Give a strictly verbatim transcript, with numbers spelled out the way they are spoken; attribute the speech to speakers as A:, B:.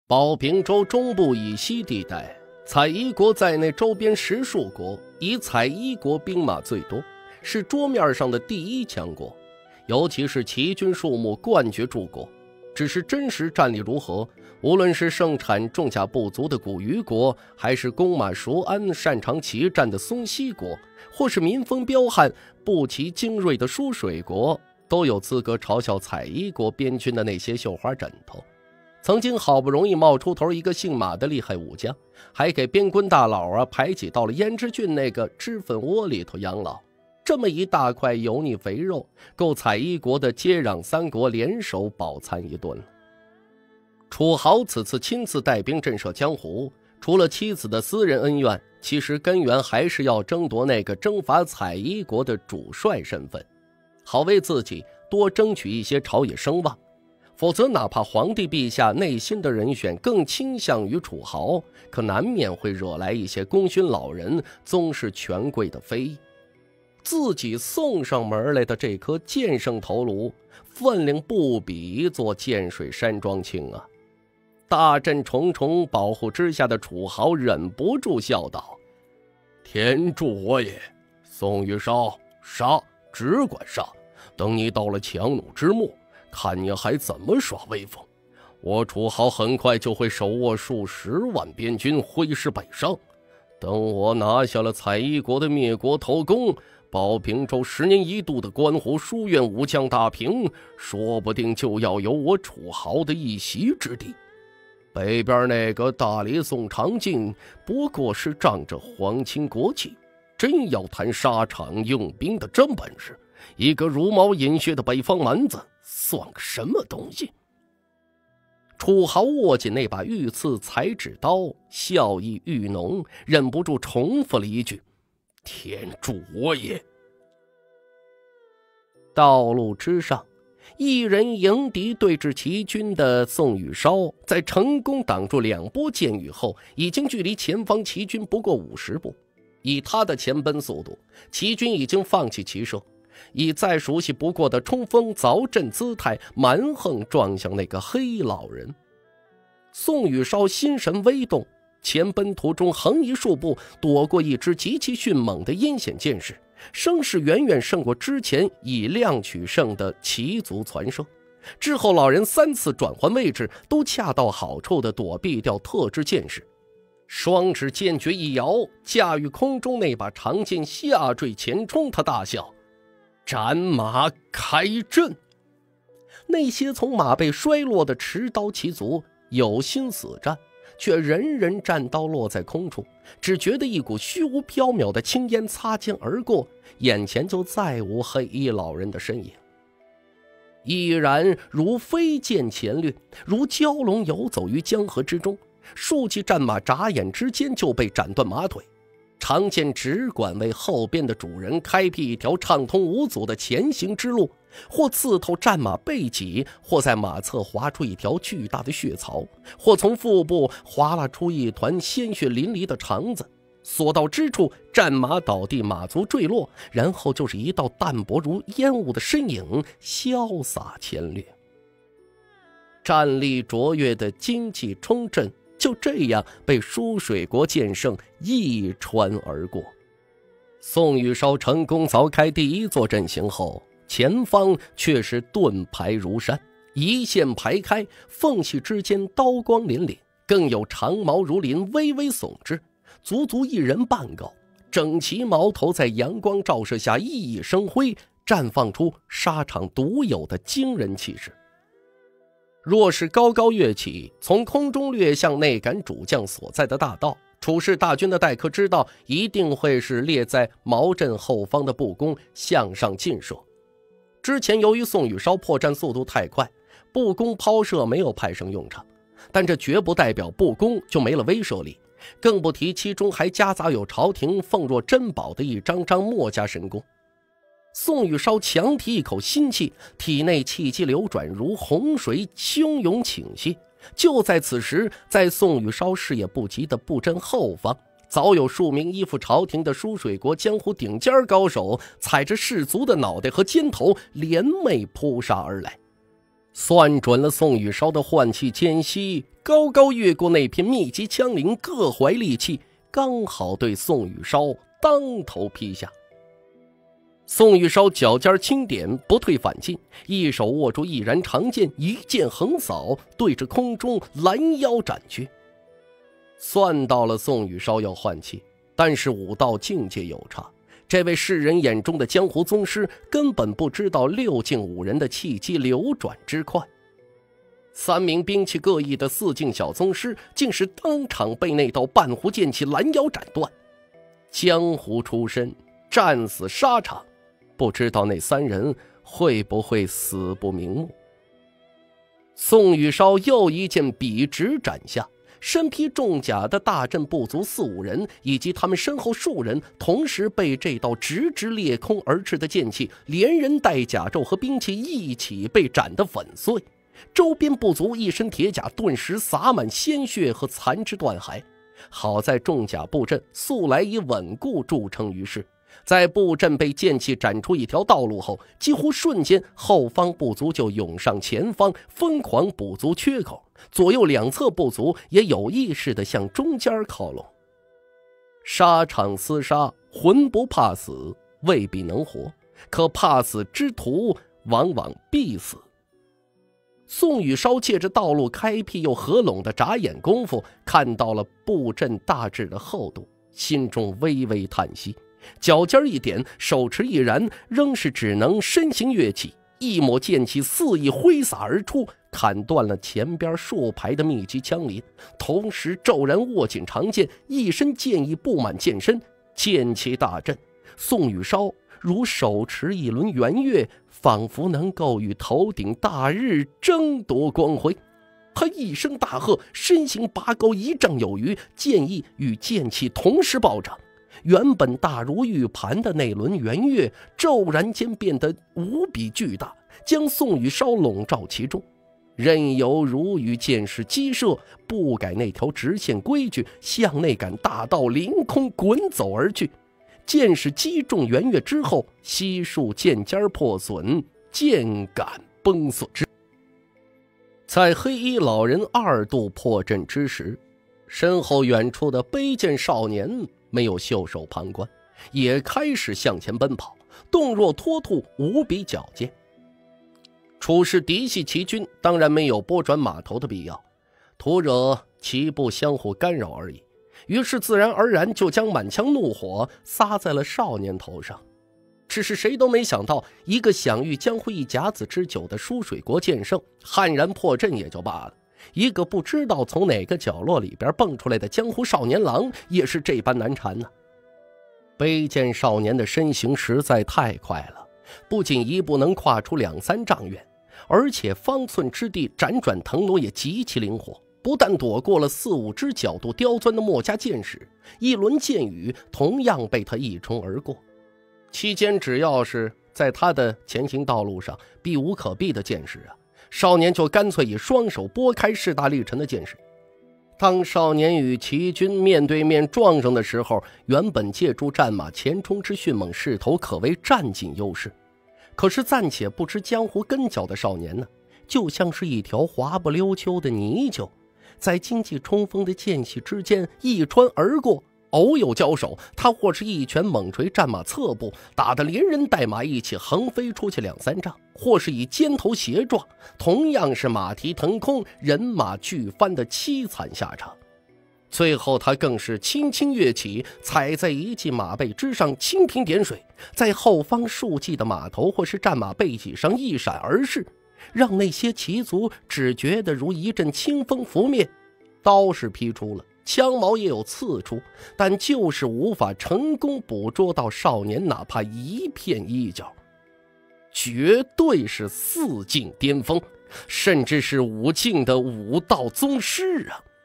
A: 保平州中部以西地带，采邑国在内周边十数国，以采邑国兵马最多，是桌面上的第一强国，尤其是骑军数目冠绝诸国。只是真实战力如何，无论是盛产重甲不足的古虞国，还是弓马熟谙擅长骑战的松溪国，或是民风彪悍步骑精锐的疏水国，都有资格嘲笑采邑国边军的那些绣花枕头。曾经好不容易冒出头一个姓马的厉害武将，还给边quân大佬啊排挤到了胭脂郡那个脂粉窝里头养老。这么一大块油腻肥肉，够采邑国的接壤三国联手饱餐一顿了。楚豪此次亲自带兵震慑江湖，除了妻子的私人恩怨，其实根源还是要争夺那个征伐采邑国的主帅身份，好为自己多争取一些朝野声望。否则哪怕皇帝陛下内心的人选更倾向于楚豪，可难免会惹来一些功勋老人、宗室权贵的非议。自己送上门来的这颗剑圣头颅，分量不比一座建水山庄轻啊！大阵重重保护之下的楚豪忍不住笑道：“天助我也！宋玉烧，杀，只管杀！等你到了强弩之末，看你还怎么耍威风！我楚豪很快就会手握数十万边军，挥师北上。等我拿下了采邑国的灭国头功，保平州十年一度的关湖书院武将大评，说不定就要有我楚豪的一席之地。北边那个大理宋长靖，不过是仗着皇亲国戚，真要谈沙场用兵的真本事，一个茹毛饮血的北方蛮子算个什么东西？”楚豪握紧那把御赐裁纸刀，笑意愈浓，忍不住重复了一句：“天助我也！”道路之上，一人迎敌对峙齐军的宋玉烧，在成功挡住两波箭雨后，已经距离前方齐军不过五十步。以他的前奔速度，齐军已经放弃骑射，以再熟悉不过的冲锋凿阵姿态，蛮横撞向那个黑老人。宋玉烧心神微动，前奔途中横移数步，躲过一支极其迅猛的阴险箭矢，声势远远胜过之前以量取胜的齐族传射。之后老人三次转换位置，都恰到好处地躲避掉特制箭矢，双指剑诀一摇，驾驭空中那把长剑下坠前冲，他大笑：“斩马开阵！”那些从马背摔落的持刀骑卒有心死战，却人人战刀落在空处，只觉得一股虚无缥缈的青烟擦肩而过，眼前就再无黑衣老人的身影。毅然如飞剑前掠，如蛟龙游走于江河之中，数骑战马眨眼之间就被斩断马腿，长剑只管为后边的主人开辟一条畅通无阻的前行之路，或刺透战马背脊，或在马侧划出一条巨大的血槽，或从腹部划拉出一团鲜血淋漓的肠子。所到之处，战马倒地，马足坠落，然后就是一道淡薄如烟雾的身影潇洒前掠。战力卓越的精气冲阵就这样被疏水国剑圣一穿而过。宋玉烧成功凿开第一座阵型后，前方却是盾牌如山，一线排开，缝隙之间刀光凛凛，更有长矛如林微微耸之，足足一人半高，整齐矛头在阳光照射下熠熠生辉，绽放出沙场独有的惊人气势。若是高高跃起，从空中掠向内赶主将所在的大道，楚氏大军的待客之道一定会是列在毛阵后方的步弓向上劲射。之前由于宋玉烧破绽速度太快，步弓抛射没有派上用场，但这绝不代表步弓就没了威慑力，更不提其中还夹杂有朝廷奉若珍宝的一张张墨家神功。宋玉烧强提一口心气，体内气机流转如洪水汹涌倾泻。就在此时，在宋玉烧视野不及的布阵后方，早有数名依附朝廷的疏水国江湖顶尖高手，踩着士卒的脑袋和肩头连袂扑杀而来。 算准了宋雨烧的换气间隙，高高越过那片密集枪林，各怀利器，刚好对宋雨烧当头劈下。宋雨烧脚尖轻点，不退反进，一手握住毅然长剑，一剑横扫，对着空中拦腰斩去。算到了宋雨烧要换气，但是武道境界有差，这位世人眼中的江湖宗师根本不知道六境五人的气机流转之快。三名兵器各异的四境小宗师竟是当场被那道半弧剑气拦腰斩断。江湖出身，战死沙场，不知道那三人会不会死不瞑目。宋雨烧又一剑笔直斩下，身披重甲的大阵部族四五人以及他们身后数人同时被这道直直裂空而至的剑气连人带甲胄和兵器一起被斩得粉碎。周边部族一身铁甲顿时洒满鲜血和残肢断骸，好在重甲布阵素来以稳固著称于世，在布阵被剑气斩出一条道路后，几乎瞬间后方部族就涌上前方，疯狂补足缺口，左右两侧部族也有意识地向中间靠拢。沙场厮杀，魂不怕死，未必能活，可怕死之徒往往必死。宋雨烧借着道路开辟又合拢的眨眼功夫，看到了布阵大致的厚度，心中微微叹息，脚尖一点，手持一燃，仍是只能身形跃起，一抹剑气肆意挥洒而出，砍断了前边数排的密集枪林，同时骤然握紧长剑，一身剑意布满剑身，剑气大振。宋雨烧如手持一轮圆月，仿佛能够与头顶大日争夺光辉。他一声大喝，身形拔高一丈有余，剑意与剑气同时暴涨。原本大如玉盘的那轮圆月骤然间变得无比巨大，将宋雨烧笼罩其中，任由如雨剑势激射，不改那条直线规矩，向那杆大道凌空滚走而去。剑势击中圆月之后，悉数剑尖破损，剑杆崩碎之。在黑衣老人二度破阵之时，身后远处的背剑少年没有袖手旁观，也开始向前奔跑，动若脱兔，无比矫健。处事嫡系齐军当然没有拨转马头的必要，徒惹齐部相互干扰而已，于是自然而然就将满腔怒火撒在了少年头上。只是谁都没想到，一个享誉江湖一甲子之久的舒水国剑圣悍然破阵也就罢了，一个不知道从哪个角落里边蹦出来的江湖少年郎也是这般难缠呢。背剑少年的身形实在太快了，不仅一步能跨出两三丈远，而且方寸之地辗转腾挪也极其灵活，不但躲过了四五只角度刁钻的墨家剑士，一轮剑雨同样被他一冲而过。期间只要是在他的前行道路上避无可避的剑士啊，少年就干脆以双手拨开势大力沉的剑士。当少年与齐军面对面撞上的时候，原本借助战马前冲之迅猛势头可谓占尽优势，可是暂且不知江湖根脚的少年呢，就像是一条滑不溜秋的泥鳅，在经济冲锋的间隙之间一穿而过。偶有交手，他或是一拳猛捶战马侧部，打得连人带马一起横飞出去两三丈，或是以肩头斜撞，同样是马蹄腾空，人马俱翻的凄惨下场。最后他更是轻轻跃起，踩在一骑马背之上，蜻蜓点水，在后方数骑的马头或是战马背脊上一闪而逝，让那些骑卒只觉得如一阵清风拂面。刀是劈出了，枪矛也有刺出，但就是无法成功捕捉到少年哪怕一片衣角。绝对是四境巅峰，甚至是五境的武道宗师啊！